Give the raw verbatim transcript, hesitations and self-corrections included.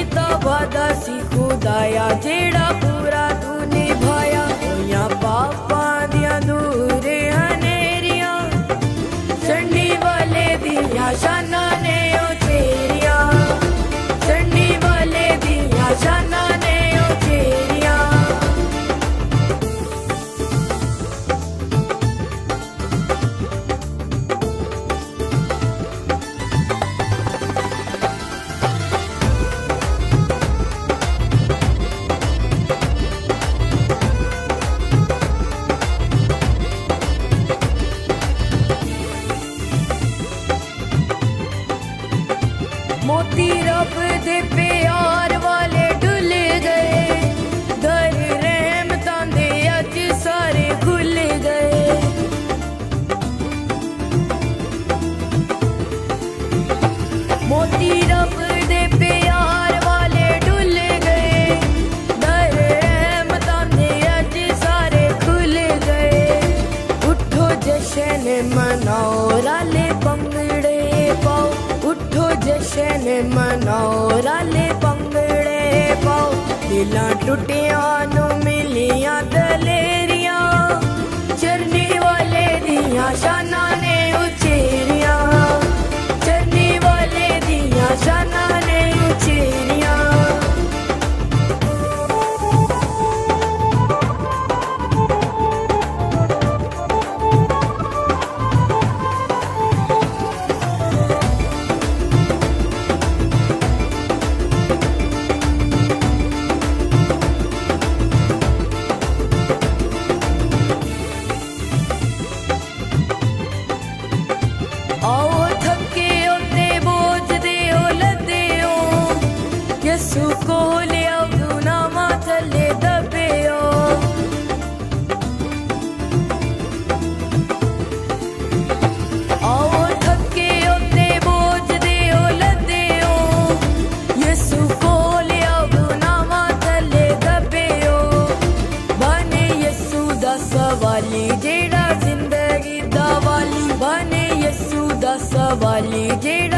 दा वादा सी खुदाया जेड़ा पूरा तू निभाया। होइयां पापां दियां दूर हनेरियां, चढ़ने वाले दियां शानां ने ओ चेरियां, चढ़ने वाले दियां शानां ने ओ चेरियां। मोती रब दे प्यार वाले डुल गए, दर रहमतां दे अज सारे खुल गए। मोती रब दे प्यार वाले डुल गए, दर रहमतां दे अज सारे खुल गए। उठो जश्न मनाओ राले पंगड़े पाओ, उठो जश्न मनाओ राले पंगड़े पाओ। दिलां टुटियां नू मिलियां दलेरियां, चरने वाले दियां शानां ने उचेरियां, चरने वाले दियां शानां ने उचेरियां। आओ थके होते बोझ दे ओ लदे ओ, यसु को लिया गुनामा थले दबे ओ। आओ थके होते बोझ दे ओ लदे ओ, यसु को लिया गुनामा थले दबे ओ। बने यसु दा सवाली जेड़ा जिंदगी दा वाली, बने यसु दा सवाली जेड़ा